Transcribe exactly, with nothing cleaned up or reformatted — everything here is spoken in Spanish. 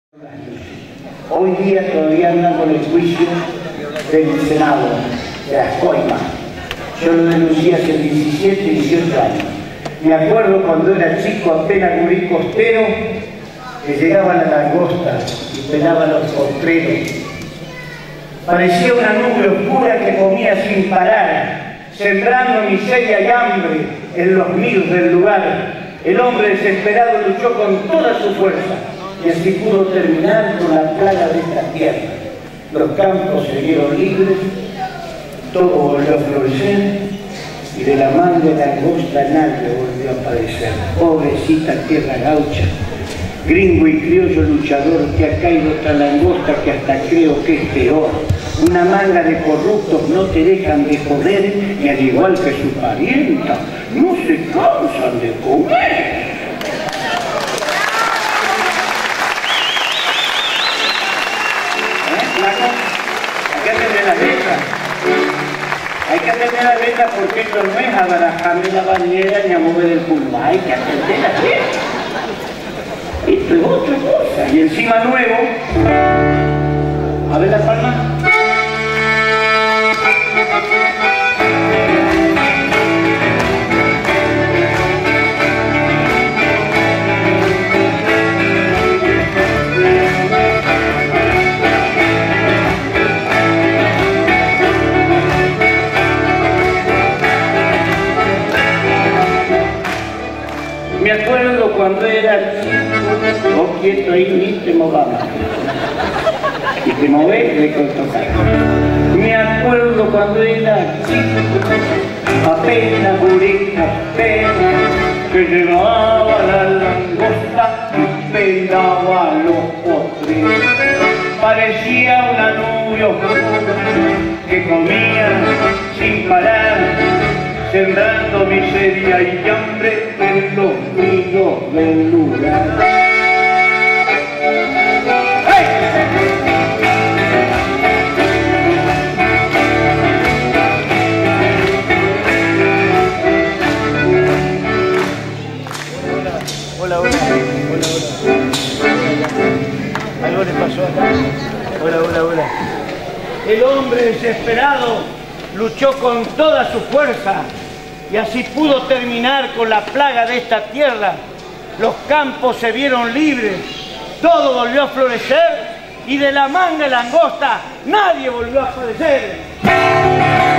Hoy día todavía andan con el juicio del Senado, de las coimas. Yo lo denuncié hace diecisiete, dieciocho años. Me acuerdo cuando era chico, apenas gurí costero, que llegaban a la langosta y pelaban los postreros. Parecía una nube oscura que comía sin parar, sembrando miseria y hambre en los nidos del lugar. El hombre desesperado luchó con toda su fuerza y así pudo terminar con la plaga de esta tierra. Los campos se vieron libres, todo volvió a florecer y de la mano de la langosta nadie volvió a aparecer. Pobrecita tierra gaucha, gringo y criollo luchador, que ha caído otra langosta que hasta creo que es peor. Una manga de corruptos no te dejan de joder y al igual que su parienta, no se cansan de comer. Hay que atender las letras. Hay que atender las letras porque esto no es abarajarme la bañera ni a mover el pulmón. Hay que atender las letras. Esto es otra cosa. Y encima nuevo. A ver la palma. Me acuerdo cuando era chico, vos quieto ahí ni te movamos. Y te movés, le tocar. Me acuerdo cuando era chico, apenas burita, apenas, que llegaba la langosta y pelaba los postreros. Parecía una nube oscura que comía sin parar, sembrando miseria y hambre en los nidos del lugar. ¡Hey! Hola, hola, hola, hola, hola. Algo le pasó acá. Hola, hola, hola. El hombre desesperado luchó con toda su fuerza y así pudo terminar con la plaga de esta tierra. Los campos se vieron libres, todo volvió a florecer y de la manga langosta nadie volvió a aparecer.